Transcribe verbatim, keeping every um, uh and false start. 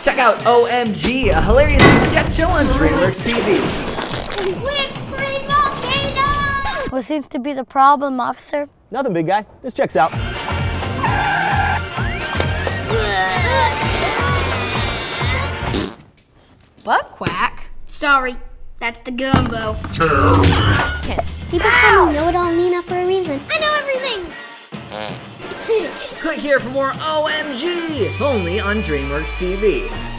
Check out O M G, a hilarious new sketch show on DreamWorks T V. Whipped-cream volcano! What seems to be the problem, officer? Nothing, big guy. This checks out. Butt quack? Sorry, that's the gumbo. People call me Know-It-All Nina for a reason. I know everything! Click here for more O M G, only on DreamWorks T V.